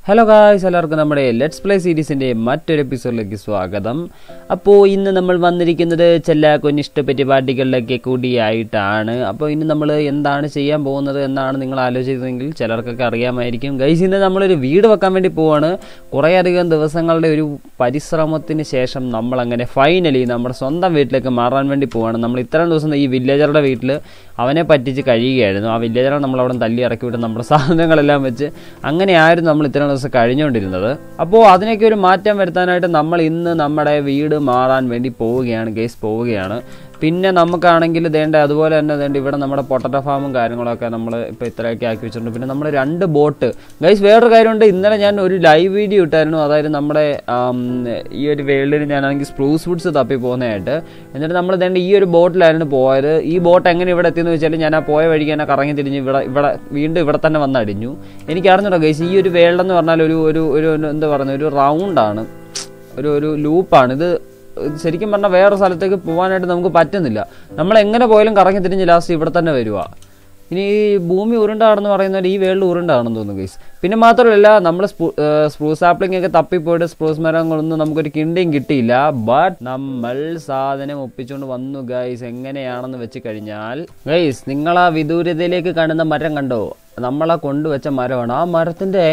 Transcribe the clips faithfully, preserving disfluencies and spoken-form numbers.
Hello guys, എല്ലാവർക്കും നമ്മുടെ let's play സീരീസിന്റെ മറ്റൊരു എപ്പിസോഡിലേക്ക് സ്വാഗതം. അപ്പോൾ ഇന്ന് നമ്മൾ വന്നിരിക്കുന്നത് ചില കുഞ്ഞിഷ്ട പരിപാടികളിലൊക്കെ കൂടിയായിട്ടാണ്. അപ്പോൾ ഇന്ന് നമ്മൾ എന്താണ് ചെയ്യാൻ പോകുന്നത് എന്നാണ് നിങ്ങൾ ആലോചിക്കുന്നതെങ്കിൽ ചിലർക്കൊക്കെ അറിയാമായിരിക്കും. ഗൈസ്, ഇന്ന് നമ്മളൊരു വീട് വെക്കാൻ വേണ്ടി പോവാണ്. കുറേയധികം ദിവസങ്ങളുടെ ഒരു പരിശ്രമത്തിന് ശേഷം നമ്മൾ അങ്ങനെ ഫൈനലി നമ്മുടെ സ്വന്തം വീട്ടിലേക്ക് മാറാൻ വേണ്ടി പോവാണ്. നമ്മൾ ഇത്രയും ദിവസം ഈ വില്ലേജറുടെ വീട്ടിൽ അവനെ പറ്റിച്ച് കഴിയുകയായിരുന്നു. ആ വില്ലേജറെ നമ്മളവിടെ തല്ലി ഇറക്കി വിട്ട് നമ്മുടെ സാധനങ്ങളെല്ലാം വെച്ച് അങ്ങനെയായിരുന്നു നമ്മൾ ഇത്രയും ദിവസം കഴിഞ്ഞുകൊണ്ടിരുന്നത്. അപ്പോൾ അതിനൊക്കെ ഒരു മാറ്റം വരുത്താനായിട്ട് നമ്മൾ ഇന്ന് നമ്മുടെ വീട് മാറാൻ വേണ്ടി പോവുകയാണ് ഗൈസ്, പോവുകയാണ്. പിന്നെ നമുക്കാണെങ്കിൽ വേണ്ട അതുപോലെ തന്നെ വേണ്ട ഇവിടെ നമ്മുടെ പൊട്ടറ്റോ ഫാമും കാര്യങ്ങളൊക്കെ നമ്മൾ ഇപ്പോൾ ഇത്രയൊക്കെ ആക്കി വെച്ചിട്ടുണ്ട്. പിന്നെ നമ്മൾ രണ്ട് ബോട്ട് ഗൈസ്. വേറൊരു കാര്യമുണ്ട്, ഇന്നലെ ഞാൻ ഒരു ലൈവ് വീഡിയോ ഇട്ടായിരുന്നു. അതായത് നമ്മുടെ ഈ ഒരു വേൾഡിൽ ഞാനാണെങ്കിൽ സ്പ്രൂസ് വുഡ്സ് തപ്പി പോകുന്നതായിട്ട്. എന്നിട്ട് നമ്മൾ വേണ്ട ഈ ഒരു ബോട്ടിലായിരുന്നു പോയത്. ഈ ബോട്ട് എങ്ങനെ ഇവിടെ എത്തിയെന്ന് വെച്ചാൽ ഞാൻ ആ പോയ വഴിക്ക് തന്നെ കറങ്ങി തിരിഞ്ഞ് ഇവിടെ ഇവിടെ വീണ്ടും ഇവിടെ തന്നെ വന്ന് അടിഞ്ഞു. എനിക്ക് അറിഞ്ഞൂടാ ഗൈസ്, ഈ ഒരു വേൾഡ് എന്ന് പറഞ്ഞാൽ ഒരു ഒരു ഒരു എന്താ പറയുന്നത് ഒരു റൗണ്ടാണ്, ഒരു ഒരു ലൂപ്പാണ്. ഇത് ശരിക്കും പറഞ്ഞാൽ വേറെ സ്ഥലത്തേക്ക് പോകാനായിട്ട് നമുക്ക് പറ്റുന്നില്ല. നമ്മൾ എങ്ങനെ പോയാലും കറങ്ങി തിരിഞ്ഞ് ലാസ്റ്റ് ഇവിടെ തന്നെ വരുക. ഇനി ഈ ഭൂമി ഉരുണ്ടാണെന്ന് പറയുന്നത് ഈ വേൾഡ് ഉരുണ്ടാണെന്ന് തോന്നുന്നു ഗൈസ്. പിന്നെ മാത്രമല്ല നമ്മൾ സ്പ്രൂസ് സാപ്ലിംഗ് ഒക്കെ തപ്പിപ്പോയിട്ട് സ്പ്രൂസ് മരങ്ങളൊന്നും നമുക്കൊരു കിണ്ടിയും കിട്ടിയില്ല. ബട്ട് നമ്മൾ സാധനം ഒപ്പിച്ചുകൊണ്ട് വന്നു ഗൈസ്. എങ്ങനെയാണെന്ന് വെച്ച് കഴിഞ്ഞാൽ ഗൈസ്, നിങ്ങൾ ആ വിദൂരതയിലേക്ക് കാണുന്ന മരം കണ്ടോ? നമ്മളെ കൊണ്ടുവച്ച മരമാണ്. ആ മരത്തിന്റെ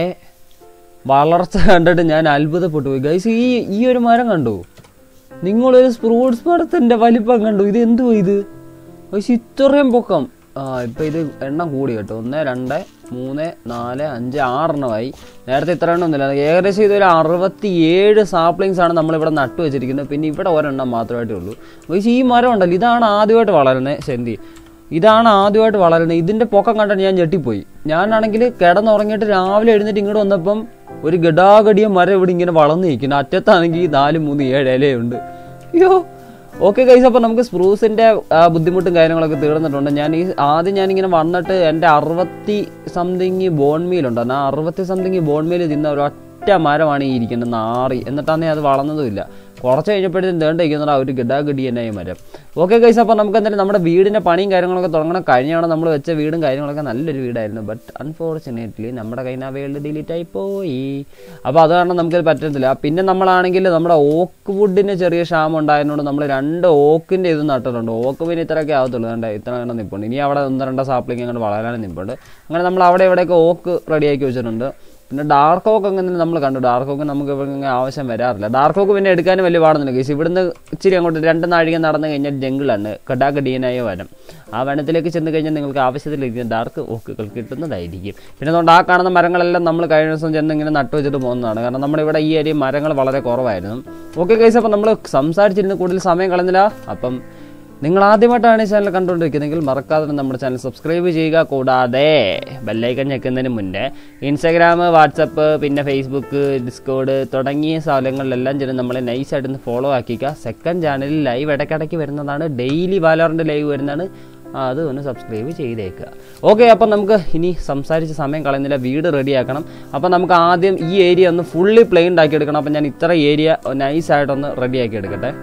വളർച്ച കണ്ടിട്ട് ഞാൻ അത്ഭുതപ്പെട്ടു പോയി ഗൈസ്. ഈ ഈ ഒരു മരം കണ്ടു നിങ്ങളൊരു സ്പ്രൂട്ട്സ് മരത്തിന്റെ വലിപ്പം കണ്ടു. ഇത് എന്തുവാ ഇത് ഗൈസ്, ഇത്രയും പൊക്കം. ആ ഇപ്പം ഇത് എണ്ണം കൂടി കേട്ടോ. ഒന്ന് രണ്ട് മൂന്ന് നാല് അഞ്ച് ആറെണ്ണമായി. നേരത്തെ ഇത്ര എണ്ണം ഒന്നുമില്ല. ഏകദേശം ഇതൊരു അറുപത്തി ഏഴ് സാപ്ലിങ്സ് ആണ് നമ്മളിവിടെ നട്ടു വെച്ചിരിക്കുന്നത്. പിന്നെ ഇവിടെ ഒരെണ്ണം മാത്രമായിട്ടേ ഉള്ളൂ ഗൈസ്. ഈ മരം ഉണ്ടല്ലോ, ഇതാണ് ആദ്യമായിട്ട് വളരുന്നത്. ശരി, ഇതാണ് ആദ്യമായിട്ട് വളരുന്നത്. ഇതിന്റെ പൊക്കം കണ്ടിട്ട് ഞാൻ ഞെട്ടിപ്പോയി. ഞാനാണെങ്കിൽ കിടന്നുറങ്ങിയിട്ട് രാവിലെ എഴുന്നേറ്റ് ഇങ്ങോട്ട് വന്നപ്പം ഒരു ഗഡാഗടിയ മരം ഇവിടെ ഇങ്ങനെ വളർന്നു നിൽക്കുന്നു. അറ്റത്താണെങ്കിൽ നാല് മൂന്ന് ഏഴ് ഇലയുണ്ട്. അയ്യോ ഓക്കെ ഗൈസ്, അപ്പോൾ നമുക്ക് സ്പ്രൂസിന്റെ ബുദ്ധിമുട്ടും കാര്യങ്ങളൊക്കെ തീർന്നിട്ടുണ്ട്. ഞാൻ ഈ ആദ്യം ഞാനിങ്ങനെ വന്നിട്ട് എൻ്റെ അറുപത്തി സംതിങ് ബോൺമീലുണ്ട്. ആ അറുപത്തി സംതിങ് ബോൺമീൽ തിന്ന ഒരു ഒറ്റ മരമാണ് ഈ ഇരിക്കുന്നത്, നാറി. എന്നിട്ടാന്നേ അത് വളർന്നതുമില്ല. കുറച്ച് കഴിഞ്ഞപ്പോഴത്തേക്കും തേണ്ടിരിക്കുന്ന ഒരു ഗഡാഗഡി തന്നെ ഈ മരം. ഓക്കെ ഗൈസ്, അപ്പോൾ നമുക്ക് എന്തായാലും നമ്മുടെ വീടിൻ്റെ പണിയും കാര്യങ്ങളൊക്കെ തുടങ്ങണം. കഴിഞ്ഞാണ് നമ്മൾ വെച്ച വീടും കാര്യങ്ങളൊക്കെ നല്ലൊരു വീടായിരുന്നു. ബട്ട് അൺഫോർച്ചുനേറ്റ്ലി നമ്മുടെ കയ്യിൽ നിന്ന് ആ വേൾഡ് ഡിലീറ്റ് ആയി പോയി. അപ്പോൾ അത് കാരണം നമുക്കത് പറ്റത്തില്ല. പിന്നെ നമ്മളാണെങ്കിൽ നമ്മുടെ ഓക്ക് വുഡിന് ചെറിയ ക്ഷാമം ഉണ്ടായതുകൊണ്ട് നമ്മൾ രണ്ട് ഓക്കിൻ്റെ ഇത് നട്ടിട്ടുണ്ട്. ഓക്ക് പിന്നെ ഇത്രയൊക്കെ ആവത്തുള്ളൂ. വേണ്ട ഇത്ര എണ്ണം നിൽപ്പുണ്ട്. ഇനി അവിടെ ഒന്ന് രണ്ട് സാപ്ലിങ് അങ്ങോട്ട് വളരാനും നിൽപ്പുണ്ട്. അങ്ങനെ നമ്മൾ അവിടെ ഇവിടെയൊക്കെ ഓക്ക് റെഡിയാക്കി വെച്ചിട്ടുണ്ട്. പിന്നെ ഡാർക്ക് ഓക്ക് അങ്ങനെ നമ്മൾ കണ്ടു. ഡാർക്ക് ഓക്ക് നമുക്ക് ഇവിടെ ആവശ്യം വരാറില്ല. ഡാർക്ക് ഓക്ക് പിന്നെ എടുക്കാനും വലിയ പാടുന്നില്ല ഗൈസ്. ഇവിടുന്ന് ഇച്ചിരി അങ്ങോട്ട് രണ്ട് നാഴിക നടന്നു കഴിഞ്ഞാൽ ജംഗിളാണ്, കടാകടീയനായ വനം. ആ വനത്തിലേക്ക് ചെന്ന് കഴിഞ്ഞാൽ നിങ്ങൾക്ക് ആവശ്യത്തിലിരിക്കുന്ന ഡാർക്ക് ഓക്കുകൾ കിട്ടുന്നതായിരിക്കും. പിന്നെ അതുകൊണ്ട് ആ കാണുന്ന മരങ്ങളെല്ലാം നമ്മൾ കഴിഞ്ഞ ദിവസം ചെന്ന് ഇങ്ങനെ നട്ടു വെച്ചിട്ട് പോകുന്നതാണ്. കാരണം നമ്മുടെ ഈ ഏരിയ മരങ്ങൾ വളരെ കുറവായിരുന്നു. ഓക്കെ ഗൈസ്, അപ്പം നമ്മൾ സംസാരിച്ചിരുന്ന് കൂടുതൽ സമയം കളഞ്ഞില്ല. അപ്പം നിങ്ങൾ ആദ്യമായിട്ടാണ് ഈ ചാനൽ കണ്ടുകൊണ്ടിരിക്കുന്നതെങ്കിൽ മറക്കാതെ നമ്മുടെ ചാനൽ സബ്സ്ക്രൈബ് ചെയ്യുക. കൂടാതെ ബെല്ലൈക്കൺ ഞെക്കുന്നതിന് മുന്നേ ഇൻസ്റ്റാഗ്രാം, വാട്സപ്പ്, പിന്നെ ഫേസ്ബുക്ക്, ഡിസ്കോഡ് തുടങ്ങിയ സ്ഥലങ്ങളിലെല്ലാം ചെന്ന് നമ്മളെ നൈസായിട്ടൊന്ന് ഫോളോ ആക്കിക്കുക. സെക്കൻഡ് ചാനലിൽ ലൈവ് ഇടയ്ക്കിടയ്ക്ക് വരുന്നതാണ്, ഡെയിലി വാലോറിൻ്റെ ലൈവ് വരുന്നതാണ്. അത് ഒന്ന് സബ്സ്ക്രൈബ് ചെയ്തേക്കുക. ഓക്കെ, അപ്പം നമുക്ക് ഇനി സംസാരിച്ച് സമയം കളയുന്നില്ല, വീട് റെഡിയാക്കണം. അപ്പം നമുക്ക് ആദ്യം ഈ ഏരിയ ഒന്ന് ഫുള്ളി പ്ലെയിൻഡ് ആക്കി എടുക്കണം. അപ്പം ഞാൻ ഇത്ര ഏരിയ നൈസായിട്ടൊന്ന് റെഡിയാക്കി എടുക്കട്ടെ.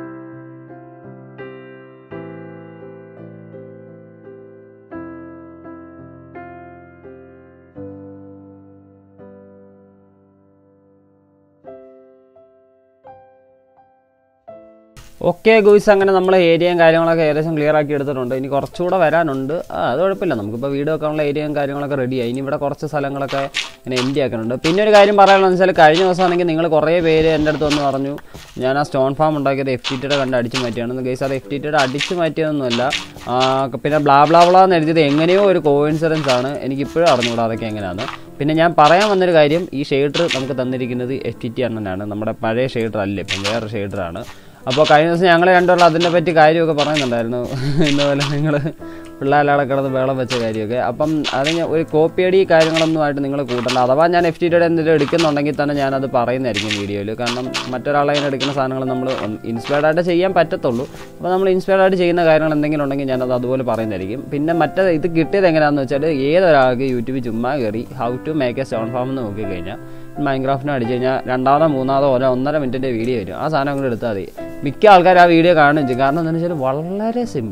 ഓക്കെ ഗോയ്സ്, അങ്ങനെ നമ്മൾ ഏരിയയും കാര്യങ്ങളൊക്കെ ഏകദേശം ക്ലിയർ ആക്കി എടുത്തിട്ടുണ്ട്. ഇനി കുറച്ചുകൂടെ വരാനുണ്ട്. ആ അത് കുഴപ്പമില്ല, നമുക്കിപ്പോൾ വീട് വെക്കാനുള്ള ഏരിയയും കാര്യങ്ങളൊക്കെ റെഡിയായി. ഇനി ഇവിടെ കുറച്ച് സ്ഥലങ്ങളൊക്കെ ഇങ്ങനെ എം ടി ആക്കാനുണ്ട്. പിന്നെ ഒരു കാര്യം പറയാനുള്ളതെന്ന് വെച്ചാൽ കഴിഞ്ഞ ദിവസമാണെങ്കിൽ നിങ്ങൾ കുറേ പേര് എൻ്റെ അടുത്ത് വന്ന് പറഞ്ഞു ഞാൻ ആ സ്റ്റോൺ ഫാം ഉണ്ടാക്കിയത് എഫ് ടി ടിയുടെ കണ്ട് അടിച്ച് മാറ്റിയാണ്. ഗൈസ്, അത് എഫ് ടി ടിയുടെ അടിച്ച് മാറ്റിയതൊന്നുമല്ല. പിന്നെ ബ്ലാ ബ്ലാ ബ്ലാ എന്ന് എഴുതിയത് എങ്ങനെയോ ഒരു കോയിൻസിഡൻസ് ആണ്. എനിക്കിപ്പോഴും അറിഞ്ഞുകൂടാ അതൊക്കെ എങ്ങനെയാണ്. പിന്നെ ഞാൻ പറയാൻ വന്നൊരു കാര്യം, ഈ ഷെയ്ഡർ നമുക്ക് തന്നിരിക്കുന്നത് എഫ് ടി ടി അണ്ണനാണ്. നമ്മുടെ പഴയ ഷെയ്ഡർ അല്ല, ഇപ്പം വേറെ ഷെയ്ഡറാണ്. അപ്പോൾ കഴിഞ്ഞ ദിവസം ഞങ്ങൾ രണ്ടുപേരും അതിനെ പറ്റി കാര്യമൊക്കെ പറയുന്നുണ്ടായിരുന്നു. ഇന്നപോലെ നിങ്ങൾ പിള്ളേരവിടെ കിടന്ന് വേളം വെച്ച കാര്യമൊക്കെ. അപ്പം അതിന് ഒരു കോപ്പിയടി കാര്യങ്ങളൊന്നുമായിട്ട് നിങ്ങൾ കൂട്ടണ്ട. അഥവാ ഞാൻ എഫ് ടി ടിയുടെ എന്തെങ്കിലും എടുക്കുന്നുണ്ടെങ്കിൽ തന്നെ ഞാനത് പറയുന്നതായിരിക്കും വീഡിയോയിൽ. കാരണം മറ്റൊരാളെ അതിന് എടുക്കുന്ന സാധനങ്ങൾ നമ്മൾ ഇൻസ്പയർഡ് ആയിട്ട് ചെയ്യാൻ പറ്റത്തുള്ളൂ. അപ്പോൾ നമ്മൾ ഇൻസ്പയർഡ് ആയിട്ട് ചെയ്യുന്ന കാര്യങ്ങൾ എന്തെങ്കിലും ഉണ്ടെങ്കിൽ ഞാനത് അതുപോലെ പറയുന്നതായിരിക്കും. പിന്നെ മറ്റേ ഇത് കിട്ടിയത് എങ്ങനെയാണെന്ന് വെച്ചാൽ ഏതൊരാൾക്ക് യൂട്യൂബിൽ ചുമ്മാ കയറി how to make a stone farm എന്ന് നോക്കിക്കഴിഞ്ഞാൽ മൈൻക്രാഫ്റ്റിന് അടിച്ചു കഴിഞ്ഞാൽ രണ്ടാമതോ മൂന്നാമതോ ഓരോ ഒന്നര മിനിറ്റിൻ്റെ വീഡിയോ വരും. ആ സാധനം കൂടെ എടുത്താൽ മതി. മിക്ക ആൾക്കാർ ആ വീഡിയോ കാണുകയും ചെയ്യും. കാരണം എന്താണെന്ന് വെച്ചാൽ വളരെ സിമ്പിളാണ്.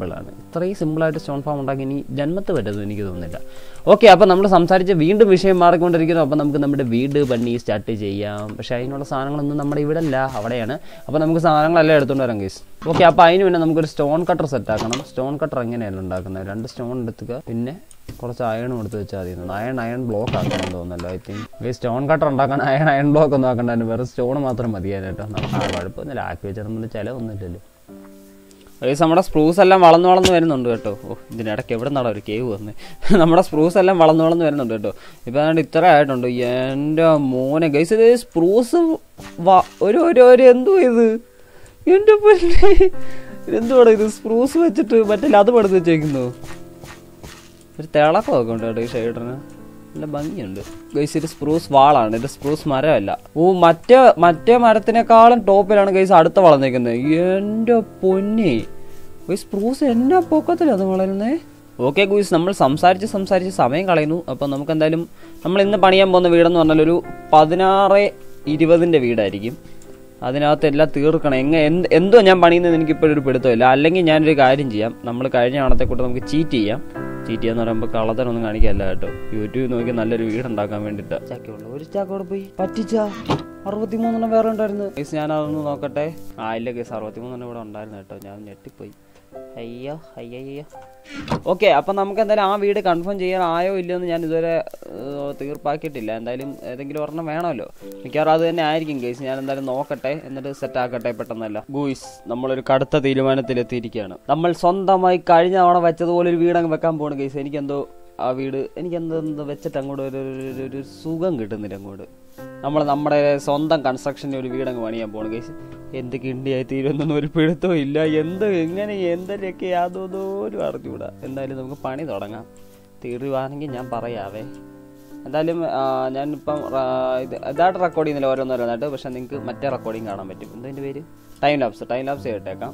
അത്രയും സിമ്പിളായിട്ട് സ്റ്റോൺ ഫാം ഉണ്ടാക്കി ഇനി ജന്മത്ത് പറ്റുമെന്ന് എനിക്ക് തോന്നുന്നില്ല. ഓക്കെ, അപ്പോൾ നമ്മൾ സംസാരിച്ച് വീണ്ടും വിഷയം മാറിക്കൊണ്ടിരിക്കുന്നു. അപ്പോൾ നമുക്ക് നമ്മുടെ വീട് പണി സ്റ്റാർട്ട് ചെയ്യാം. പക്ഷേ അതിനുള്ള സാധനങ്ങളൊന്നും നമ്മുടെ ഇവിടെ അല്ല, അവിടെയാണ്. അപ്പോൾ നമുക്ക് സാധനങ്ങളെല്ലാം എടുത്തുകൊണ്ട് വരാം ഗൈസ്. ഓക്കെ, അപ്പോൾ അതിന് പിന്നെ നമുക്കൊരു സ്റ്റോൺ കട്ടർ സെറ്റ് ആക്കണം. സ്റ്റോൺ കട്ടർ എങ്ങനെയാണ് ഉണ്ടാക്കുന്നത്? രണ്ട് സ്റ്റോൺ എടുത്തുക, പിന്നെ കുറച്ച് അയൺ കൊടുത്ത് വെച്ചാൽ മതി. അയൺ അയൺ ബ്ലോക്ക് ആക്കണമെന്ന് തോന്നുന്നല്ലോ. ഐ തിങ്ക് ഈ സ്റ്റോൺ കട്ടർ ഉണ്ടാക്കാൻ അയൺ അയൺ ബ്ലോക്ക് ഒന്നും ആക്കണ്ടായിരുന്നു, വേറെ സ്റ്റോൺ മാത്രം മതിയായിട്ടോ. കുഴപ്പമൊന്നുമില്ല, ആക്കി വെച്ചിരുന്നില്ല, ചിലവൊന്നുമില്ലല്ലോ. ഗൈസ്, നമ്മുടെ സ്പ്രൂസ് എല്ലാം വളർന്നു വളർന്ന് വരുന്നുണ്ട് കേട്ടോ. ഓ, ഇതിനിടയ്ക്ക് എവിടെ നിന്നാണ് ഒരു കേവ് വന്ന്? നമ്മുടെ സ്പ്രൂസ് എല്ലാം വളർന്നു വളർന്ന് വരുന്നുണ്ട് കേട്ടോ. ഇപ്പം അതുകൊണ്ട് ഇത്ര ആയിട്ടുണ്ട്. എൻ്റെ മോനെ ഗൈസ്, ഇത് സ്പ്രൂസ് ഒരു ഒരു ഒരു എന്തോ ഇത്, എൻ്റെ പൊന്നേ, എന്തുവാണ് ഇത്? സ്പ്രൂസ് വെച്ചിട്ട് മറ്റേ അത് പടുത്ത് വെച്ചേക്കുന്നു. ഒരു തിളക്കമൊക്കെ ഉണ്ട് കേട്ടോ ഈ ഷെയ്ഡറിന്, നല്ല ഭംഗിയുണ്ട് ഗൈസ്. ഇത് സ്പ്രൂസ് വാളാണ്, ഇത് സ്പ്രൂസ് മരമല്ല. ഓ, മറ്റേ മറ്റേ മരത്തിനേക്കാളും ടോപ്പിലാണ് ഗൈസ് അടുത്ത വളർന്നേക്കുന്നത്. എൻ്റെ പൊന്നെ ഗൈസ്, സ്പ്രൂസ് എന്നാ പൊക്കത്തിലാണ് വളരുന്നേ. ഓക്കെ ഗൈസ്, നമ്മൾ സംസാരിച്ച് സംസാരിച്ച് സമയം കളയുന്നു. അപ്പം നമുക്ക് എന്തായാലും നമ്മൾ ഇന്ന് പണിയാൻ പോകുന്ന വീടെന്ന് പറഞ്ഞാൽ ഒരു പതിനാറ് ഇരുപതിൻ്റെ വീടായിരിക്കും. അതിനകത്ത് എല്ലാം തീർക്കണം. എങ്ങനെ എന്ത് എന്തോ ഞാൻ പണിയുന്നത് എനിക്കിപ്പോഴൊരു പിടുത്തമില്ല. അല്ലെങ്കിൽ ഞാനൊരു കാര്യം ചെയ്യാം, നമ്മൾ കഴിഞ്ഞ കാണത്തെ കൂട്ട് നമുക്ക് ചീറ്റ് ചെയ്യാം. ചീറ്റ് ചെയ്യാന്ന് പറയുമ്പോൾ കള്ളത്തരൊന്നും കാണിക്കല്ല കേട്ടോ. യൂട്യൂബ് നോക്കി നല്ലൊരു വീടുണ്ടാക്കാൻ വേണ്ടിയിട്ട് ചാക്കുള്ളൂ. ഒരു ചാക്കോടെ പോയി പറ്റിച്ചാ അറുപത്തിമൂന്നെണ്ണം വേറെ ഉണ്ടായിരുന്നു കേസ്. ഞാനതൊന്ന് നോക്കട്ടെ. ആ ഇല്ല കേസ്, അറുപത്തിമൂന്നെണ്ണം ഇവിടെ ഉണ്ടായിരുന്നു കേട്ടോ. ഞാൻ ഞെട്ടിപ്പോയി. അയ്യോ അയ്യോ. ഓക്കെ, അപ്പം നമുക്ക് എന്തായാലും ആ വീട് കൺഫേം ചെയ്യാൻ ആയോ ഇല്ലയെന്ന് ഞാൻ ഇതുവരെ തീർപ്പാക്കിയിട്ടില്ല. എന്തായാലും ഏതെങ്കിലും ഒരെണ്ണം വേണമല്ലോ. മിക്കവാറും അത് തന്നെ ആയിരിക്കും കേസ്. ഞാൻ എന്തായാലും നോക്കട്ടെ, എന്നിട്ട് സെറ്റ് ആക്കട്ടെ പെട്ടെന്നല്ല. ഗൂയ്സ്, നമ്മളൊരു കടുത്ത തീരുമാനത്തിലെത്തിയിരിക്കുകയാണ്. നമ്മൾ സ്വന്തമായി കഴിഞ്ഞ തവണ വെച്ചതുപോലെ ഒരു വീട് അങ്ങ് വെക്കാൻ പോകണം കേസ്. എനിക്കെന്തോ ആ വീട് എനിക്കെന്തോ എന്തോ വെച്ചിട്ട് അങ്ങോട്ട് ഒരു ഒരു സുഖം കിട്ടുന്നില്ല അങ്ങോട്ട്. നമ്മൾ നമ്മുടെ സ്വന്തം കൺസ്ട്രക്ഷൻ്റെ ഒരു വീടങ്ങ് പണിയാൻ പോകണം കേസ്. എന്ത് കിണ്ടിയായി തീരുന്നൊന്നും ഒരു പിടുത്തവും ഇല്ല. എന്ത് എങ്ങനെ എന്തൊക്കെ യാതൊന്നും അറിഞ്ഞുകൂടാ. എന്തായാലും നമുക്ക് പണി തുടങ്ങാം. തീരുവാണെങ്കിൽ ഞാൻ പറയാവേ. എന്തായാലും ഞാനിപ്പം ഇത് ഇതായിട്ട് റെക്കോർഡ് ചെയ്യുന്നില്ല ഓരോന്നോരോന്നായിട്ട്. പക്ഷെ നിങ്ങൾക്ക് മറ്റേ റെക്കോർഡിങ് കാണാൻ പറ്റും. എന്തതിൻ്റെ പേര്? Time lapse. ടൈം ലാപ്സ് ചെയ്തിട്ടേക്കാം.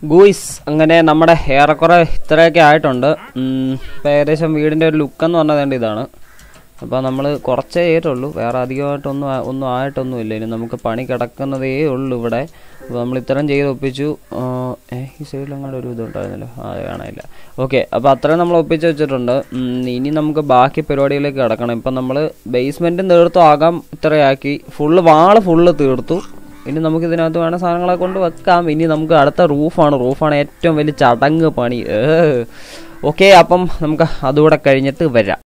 ഗൂയ്സ് അങ്ങനെ നമ്മുടെ ഏറെക്കുറെ ഇത്രയൊക്കെ ആയിട്ടുണ്ട്. ഇപ്പം ഏകദേശം വീടിൻ്റെ ഒരു ലുക്കെന്ന് പറഞ്ഞത് ഇതാണ്. അപ്പോൾ നമ്മൾ കുറച്ചേ ചെയ്തിട്ടുള്ളൂ, വേറെ അധികമായിട്ടൊന്നും ഒന്നും ആയിട്ടൊന്നുമില്ല. ഇനി നമുക്ക് പണി കിടക്കുന്നതേ ഉള്ളൂ ഇവിടെ. അപ്പോൾ നമ്മൾ ഇത്രയും ചെയ്ത് ഒപ്പിച്ചു. ഏഹ് ഈ സൈഡിലങ്ങാണ്ട് ഒരു ഇതുണ്ടായിരുന്നല്ലോ, ആ കാണാനില്ല. ഓക്കെ, അപ്പോൾ അത്രയും നമ്മൾ ഒപ്പിച്ച് വെച്ചിട്ടുണ്ട്. ഇനി നമുക്ക് ബാക്കി പരിപാടികളിലേക്ക് കിടക്കണം. ഇപ്പം നമ്മൾ ബേസ്മെൻറ്റും തീർത്തു ആകാം, ഇത്രയാക്കി ഫുള്ള് വാള് ഫുള്ള് തീർത്തു. ഇനി നമുക്ക് ഇതിനകത്ത് വേണ്ട സാധനങ്ങളെ കൊണ്ട് വെക്കാം. ഇനി നമുക്ക് അടുത്ത റൂഫാണ് റൂഫാണ് ഏറ്റവും വലിയ ചടങ്ങ് പണി. ഓക്കെ, അപ്പം നമുക്ക് അതുകൂടെ കഴിഞ്ഞിട്ട് വരാം.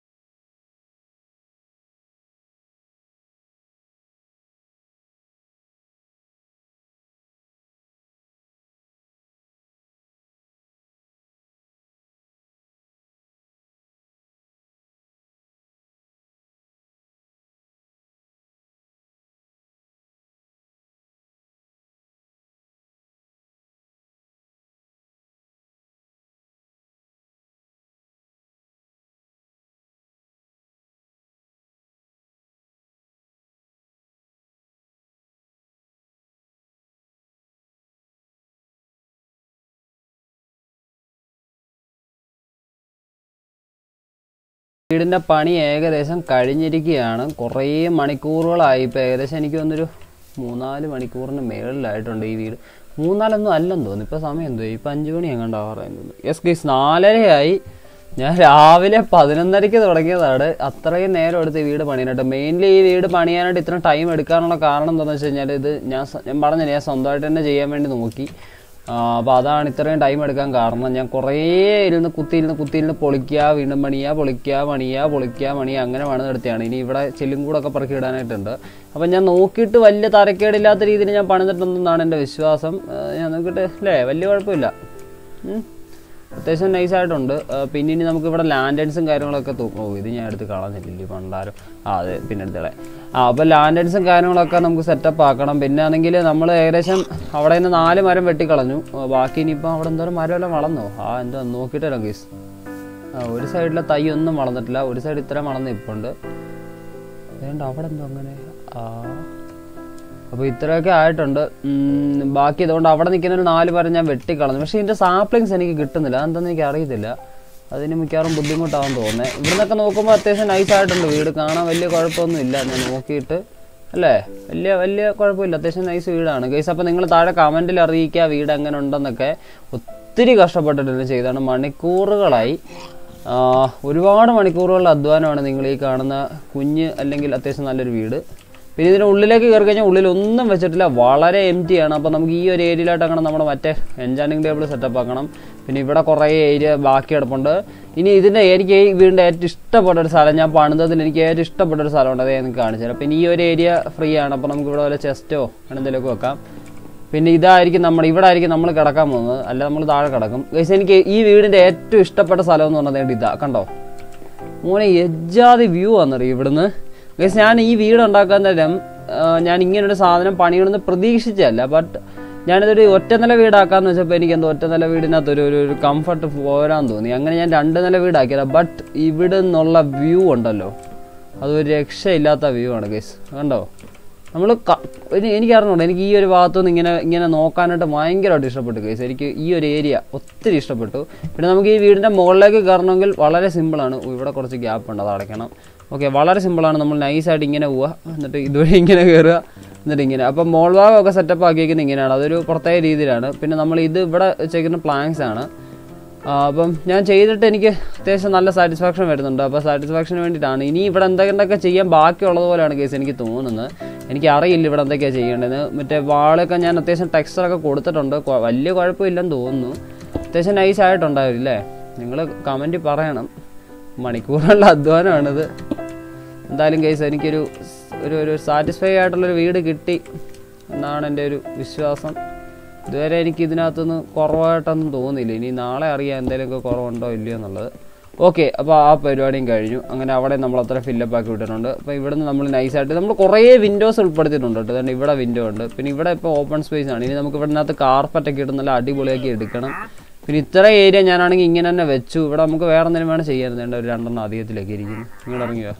വീടിൻ്റെ പണി ഏകദേശം കഴിഞ്ഞിരിക്കുകയാണ്. കുറേ മണിക്കൂറുകളായി. ഇപ്പോൾ ഏകദേശം എനിക്ക് തോന്നുന്നൊരു മൂന്നാല് മണിക്കൂറിന് മേളിലായിട്ടുണ്ട് ഈ വീട്. മൂന്നാലൊന്നും അല്ലെന്ന് തോന്നുന്നു. ഇപ്പോൾ സമയം എന്തോ ഇപ്പം അഞ്ച് മണി എങ്ങാണ്ട് ആവാറായെന്ന് തോന്നുന്നു. യെസ് ഗൈസ്, നാലരയായി. ഞാൻ രാവിലെ പതിനൊന്നരയ്ക്ക് തുടങ്ങിയതാണ്. അത്രയും നേരം എടുത്ത് ഈ വീട് പണിയാനായിട്ട്. മെയിൻലി ഈ വീട് പണിയാനായിട്ട് ഇത്ര ടൈം എടുക്കാനുള്ള കാരണം എന്താണെന്ന് വെച്ച് കഴിഞ്ഞാൽ, ഇത് ഞാൻ ഞാൻ പറഞ്ഞില്ല, ഞാൻ സ്വന്തമായിട്ട് തന്നെ ചെയ്യാൻ വേണ്ടി നോക്കി. അപ്പോൾ അതാണ് ഇത്രയും ടൈം എടുക്കാൻ കാരണം. ഞാൻ കുറേ ഇരുന്ന് കുത്തിയിരുന്ന് കുത്തിയിരുന്ന് പൊളിക്കുക, വീണ്ടും പണിയുക, പൊളിക്കുക, പണിയുക, പൊളിക്കുക, പണിയുക, അങ്ങനെ പണിതെടുത്തതാണ്. ഇനി ഇവിടെ ചെല്ലും കൂടൊക്കെ പറക്കി ഇടാനായിട്ടുണ്ട്. അപ്പം ഞാൻ നോക്കിയിട്ട് വലിയ തരക്കേടില്ലാത്ത രീതിയിൽ ഞാൻ പണിതിട്ടുണ്ടെന്നാണ് എൻ്റെ വിശ്വാസം. ഞാൻ നോക്കിയിട്ട് അല്ലേ, വലിയ കുഴപ്പമില്ല, അത്യാവശ്യം നൈസായിട്ടുണ്ട്. പിന്നെ ഇനി നമുക്ക് ഇവിടെ ലാൻഡേൺസും കാര്യങ്ങളൊക്കെ തൂക്കും. ഓ, ഇത് ഞാൻ എടുത്ത് കളഞ്ഞിട്ടില്ല പണ്ടാരും. ആ അതെ, പിന്നെ എടുത്തളെ. ആ അപ്പോൾ ലാൻഡേൺസും കാര്യങ്ങളൊക്കെ നമുക്ക് സെറ്റപ്പ് ആക്കണം. പിന്നെ ആണെങ്കിൽ നമ്മൾ ഏകദേശം അവിടെ നിന്ന് നാല് മരം വെട്ടിക്കളഞ്ഞു. ബാക്കി ഇനിയിപ്പോൾ അവിടെ എന്തോരം മരമെല്ലാം വളർന്നോ? ആ എന്തോ നോക്കിയിട്ടല്ലോ ഗീസ്. ആ ഒരു സൈഡിലെ തൈ ഒന്നും വളർന്നിട്ടില്ല, ഒരു സൈഡ് ഇത്ര വളർന്ന് ഇപ്പുണ്ട്. അതുകൊണ്ട് അവിടെ എന്തോ അങ്ങനെ. ആ അപ്പോൾ ഇത്രയൊക്കെ ആയിട്ടുണ്ട്. ബാക്കി അതുകൊണ്ട് അവിടെ നിൽക്കുന്ന ഒരു നാല് മരം ഞാൻ വെട്ടിക്കളഞ്ഞു. പക്ഷേ ഇതിൻ്റെ സാപ്ലിങ്സ് എനിക്ക് കിട്ടുന്നില്ല, അതെന്താണെന്ന് എനിക്ക് അറിയത്തില്ല. അതിന് മിക്കവാറും ബുദ്ധിമുട്ടാവും തോന്നുന്നത്. ഇവിടെ നിന്നൊക്കെ നോക്കുമ്പോൾ അത്യാവശ്യം നൈസായിട്ടുണ്ട് വീട്, കാണാൻ വലിയ കുഴപ്പമൊന്നും ഇല്ല. ഞാൻ നോക്കിയിട്ട് അല്ലേ, വലിയ വലിയ കുഴപ്പമില്ല, അത്യാവശ്യം നൈസ് വീടാണ് ഗൈസ്. അപ്പോൾ നിങ്ങൾ താഴെ കമൻറ്റിൽ അറിയിക്കുക വീട് എങ്ങനെ ഉണ്ടെന്നൊക്കെ. ഒത്തിരി കഷ്ടപ്പെട്ടിട്ട് ചെയ്താണ്, മണിക്കൂറുകളായി, ഒരുപാട് മണിക്കൂറുകളുടെ അധ്വാനമാണ് നിങ്ങൾ ഈ കാണുന്ന കുഞ്ഞ് അല്ലെങ്കിൽ അത്യാവശ്യം നല്ലൊരു വീട്. പിന്നെ ഇതിൻ്റെ ഉള്ളിലേക്ക് കയറി കഴിഞ്ഞാൽ ഉള്ളിലൊന്നും വെച്ചിട്ടില്ല, വളരെ എം ടി ആണ്. അപ്പോൾ നമുക്ക് ഈ ഒരു ഏരിയയിലായിട്ട് അങ്ങനെ നമ്മുടെ മറ്റേ എൻചാനിങ് ടേബിൾ സെറ്റപ്പ് ആക്കണം. പിന്നെ ഇവിടെ കുറേ ഏരിയ ബാക്കി കിടപ്പുണ്ട്. ഇനി ഇതിൻ്റെ എനിക്ക് ഈ വീടിൻ്റെ ഏറ്റവും ഇഷ്ടപ്പെട്ട ഒരു സ്ഥലം, ഞാൻ പണിതതിൽ എനിക്ക് ഏറ്റവും ഇഷ്ടപ്പെട്ട ഒരു സ്ഥലമുണ്ട്, അതേ എനിക്ക് കാണിച്ചു തരാം. പിന്നെ ഈ ഒരു ഏരിയ ഫ്രീ ആണ്, അപ്പോൾ നമുക്ക് ഇവിടെ വല്ല ചെസ്റ്റോ അങ്ങനെ എന്തെങ്കിലുമൊക്കെ വെക്കാം. പിന്നെ ഇതായിരിക്കും നമ്മൾ ഇവിടെ ആയിരിക്കും നമ്മൾ കിടക്കാൻ പോകുന്നത്, അല്ല നമ്മൾ താഴെ കിടക്കും ഗൈസ്. എനിക്ക് ഈ വീടിൻ്റെ ഏറ്റവും ഇഷ്ടപ്പെട്ട സ്ഥലം എന്ന് പറഞ്ഞത് ഇതാ, കണ്ടോ മോനെ, എജ്ജാതി വ്യൂ വന്നറിയും ഇവിടുന്ന് ഗൈസ്. ഞാൻ ഈ വീട് ഉണ്ടാക്കാൻ നേരം ഞാൻ ഇങ്ങനൊരു സാധനം പണിയണമെന്ന് പ്രതീക്ഷിച്ചല്ല. ബട്ട് ഞാനിതൊരു ഒറ്റനില വീടാക്കാന്ന് വെച്ചപ്പോൾ എനിക്ക് എന്തോ ഒറ്റനില വീടിനകത്തൊരു ഒരു കംഫർട്ട് പോരാൻ തോന്നി. അങ്ങനെ ഞാൻ രണ്ട് നില വീടാക്കിയതാ. ബട്ട് ഇവിടെ നിന്നുള്ള വ്യൂ ഉണ്ടല്ലോ, അതൊരു രക്ഷയില്ലാത്ത വ്യൂ ആണ് ഗൈസ്. കണ്ടോ, നമ്മൾ എനിക്ക് അറിഞ്ഞുണ്ട്, എനിക്ക് ഈ ഒരു ഭാഗത്തുനിന്ന് ഇങ്ങനെ ഇങ്ങനെ നോക്കാനായിട്ട് ഭയങ്കരമായിട്ട് ഇഷ്ടപ്പെട്ടു ഗൈസ്. എനിക്ക് ഈ ഒരു ഏരിയ ഒത്തിരി ഇഷ്ടപ്പെട്ടു. പിന്നെ നമുക്ക് ഈ വീടിൻ്റെ മുകളിലേക്ക് കയറണമെങ്കിൽ വളരെ സിമ്പിളാണ്. ഇവിടെ കുറച്ച് ഗ്യാപ്പ് ഉണ്ട്, അത് അടയ്ക്കണം. ഓക്കെ, വളരെ സിമ്പിളാണ്. നമ്മൾ നൈസായിട്ട് ഇങ്ങനെ പോവുക, എന്നിട്ട് ഇതുവരെ ഇങ്ങനെ കയറുക, എന്നിട്ട് ഇങ്ങനെ. അപ്പം മോൾ ഭാഗമൊക്കെ സെറ്റപ്പ് ആക്കിയിരിക്കുന്നത് ഇങ്ങനെയാണ്, അതൊരു പ്രത്യേക രീതിയിലാണ്. പിന്നെ നമ്മൾ ഇത് ഇവിടെ വെച്ചേക്കുന്ന പ്ലാങ്ക്സ് ആണ്. അപ്പം ഞാൻ ചെയ്തിട്ട് എനിക്ക് അത്യാവശ്യം നല്ല സാറ്റിസ്ഫാക്ഷൻ വരുന്നുണ്ട്. അപ്പോൾ സാറ്റിസ്ഫാക്ഷന് വേണ്ടിയിട്ടാണ്. ഇനി ഇവിടെ എന്തൊക്കെ ചെയ്യാൻ ബാക്കിയുള്ളതുപോലെയാണ് കേസ് എനിക്ക് തോന്നുന്നത്. എനിക്ക് അറിയില്ല ഇവിടെ എന്തൊക്കെയാണ് ചെയ്യേണ്ടത്. മറ്റേ വാളൊക്കെ ഞാൻ അത്യാവശ്യം ടെക്സ്ചറൊക്കെ കൊടുത്തിട്ടുണ്ട്, വലിയ കുഴപ്പമില്ലെന്ന് തോന്നുന്നു. അത്യാവശ്യം നൈസ് ആയിട്ടുണ്ടാവില്ലേ? നിങ്ങൾ കമൻറ്റ് പറയണം. മണിക്കൂറുള്ള അധ്വാനമാണിത്. എന്തായാലും കേസ് എനിക്കൊരു ഒരു ഒരു സാറ്റിസ്ഫൈ ആയിട്ടുള്ളൊരു വീട് കിട്ടി എന്നാണ് എൻ്റെ ഒരു വിശ്വാസം. ഇതുവരെ എനിക്ക് ഇതിനകത്തൊന്നും കുറവായിട്ടൊന്നും തോന്നിയില്ല. ഇനി നാളെ അറിയാം എന്തെങ്കിലുമൊക്കെ കുറവുണ്ടോ ഇല്ലയോ എന്നുള്ളത്. ഓക്കെ, അപ്പോൾ ആ പരിപാടിയും കഴിഞ്ഞു. അങ്ങനെ അവിടെ നമ്മൾ അത്ര ഫില്ലപ്പ് ആക്കി വിട്ടിട്ടുണ്ട്. അപ്പോൾ ഇവിടെ നിന്ന് നമ്മൾ നൈസായിട്ട് നമ്മൾ കുറേ വിൻഡോസ് ഉൾപ്പെടുത്തിയിട്ടുണ്ട് കേട്ടോ. അതുകൊണ്ട് ഇവിടെ വിൻഡോ ഉണ്ട്. പിന്നെ ഇവിടെ ഇപ്പോൾ ഓപ്പൺ സ്പേസ് ആണ്. ഇനി നമുക്ക് ഇവിടെ നിന്നകത്ത് കാർപ്പറ്റൊക്കെ ഇട്ട് നല്ല അടിപൊളിയാക്കി എടുക്കണം. പിന്നെ ഇത്ര ഏരിയ ഞാനാണെങ്കിൽ ഇങ്ങനെ തന്നെ വെച്ചു. ഇവിടെ നമുക്ക് വേറെ എന്തെങ്കിലും വേണം ചെയ്യാൻ. ഒരു രണ്ടെണ്ണം അധികത്തിലേക്ക് ഇരിക്കുന്നു. നിങ്ങൾ ഇറങ്ങിയോ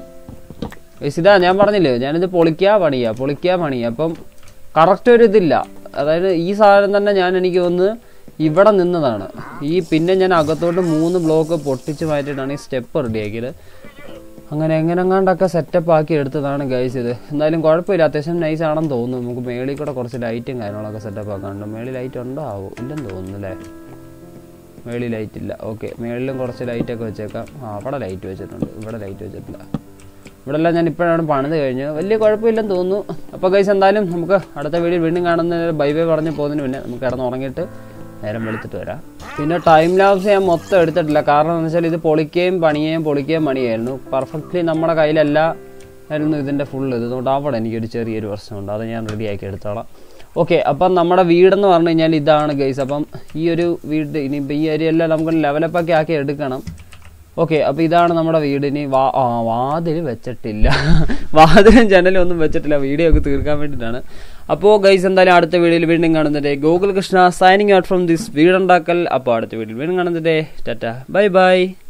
ഗൈസ്? ഇതാ ഞാൻ പറഞ്ഞില്ലേ, ഞാനിത് പൊളിക്കുക പണിയുക പൊളിക്കുക പണിയുക. അപ്പം കറക്റ്റ് ഒരു ഇതില്ല. അതായത് ഈ സാധനം തന്നെ ഞാൻ എനിക്ക് ഒന്ന് ഇവിടെ നിന്നതാണ്. ഈ പിന്നെ ഞാൻ അകത്തോട്ട് മൂന്ന് ബ്ലോക്ക് പൊട്ടിച്ച് മാറ്റിയിട്ടാണ് ഈ സ്റ്റെപ്പ് റെഡിയാക്കിയത്. അങ്ങനെ എങ്ങനെങ്ങാണ്ടൊക്കെ സെറ്റപ്പ് ആക്കി എടുത്തതാണ് ഗൈസ് ഇത്. എന്തായാലും കുഴപ്പമില്ല, അത്യാവശ്യം നൈസ് ആണെന്ന് തോന്നുന്നു. നമുക്ക് മേളിൽ കൂടെ കുറച്ച് ലൈറ്റും കാര്യങ്ങളൊക്കെ സെറ്റപ്പ് ആക്കാനുണ്ട്. മേളിൽ ലൈറ്റ് ഉണ്ടോ ആവോ? ഇല്ലെന്ന് തോന്നുന്നു അല്ലേ, മേളിൽ ലൈറ്റ് ഇല്ല. ഓക്കെ, മേളിലും കുറച്ച് ലൈറ്റൊക്കെ വെച്ചേക്കാം. ആ അവിടെ ലൈറ്റ് വെച്ചിട്ടുണ്ട്, ഇവിടെ ലൈറ്റ് വെച്ചിട്ടില്ല. ഇവിടെ എല്ലാം ഞാൻ ഇപ്പോഴാണ് പണിത് കഴിഞ്ഞ്, വലിയ കുഴപ്പമില്ലെന്ന് തോന്നുന്നു. അപ്പോൾ ഗൈസ് എന്തായാലും നമുക്ക് അടുത്ത വീഡിയോ വീണ്ടും കാണുന്നതിന് ബൈ ബൈ പറഞ്ഞ് പോകുന്നതിന് പിന്നെ നമുക്ക് കിടന്ന് ഉറങ്ങിയിട്ട് നേരം വെളുത്തിട്ട് വരാം. പിന്നെ ടൈം ലാപ്സ് ഞാൻ മൊത്തം എടുത്തിട്ടില്ല, കാരണം എന്ന് വെച്ചാൽ ഇത് പൊളിക്കുകയും പണിയുകയും പൊളിക്കുകയും പണിയായിരുന്നു. പെർഫെക്റ്റ്ലി നമ്മുടെ കയ്യിലല്ല ആയിരുന്നു ഇതിൻ്റെ ഫുൾ ഇത്. അതുകൊണ്ട് അവിടെ എനിക്കൊരു ചെറിയൊരു പ്രശ്നമുണ്ട്, അത് ഞാൻ റെഡിയാക്കി എടുത്തോളാം. ഓക്കെ, അപ്പം നമ്മുടെ വീടെന്ന് പറഞ്ഞു കഴിഞ്ഞാൽ ഇതാണ് ഗൈസ്. അപ്പം ഈ ഒരു വീട് ഇനിയിപ്പോൾ ഈ ഏരിയ എല്ലാം നമുക്ക് ലെവലപ്പൊക്കെ ആക്കി എടുക്കണം. ഓക്കെ, അപ്പോൾ ഇതാണ് നമ്മുടെ വീട്. ഇനി വാ ആ വാതിൽ വെച്ചിട്ടില്ല, വാതിലും ജനലും ഒന്നും വെച്ചിട്ടില്ല, വീഡിയോ ഒക്കെ തീർക്കാൻ വേണ്ടിയിട്ടാണ്. അപ്പോൾ ഗൈസ് എന്തായാലും അടുത്ത വീഡിയോയിൽ വീണ്ടും കാണുന്നതേ Gokul Krishna signing out from this വീടുണ്ടാക്കൽ. അപ്പോൾ അടുത്ത വീഡിയോയിൽ വീണ്ടും കാണുന്നതേ ടാറ്റ ബൈ ബൈ.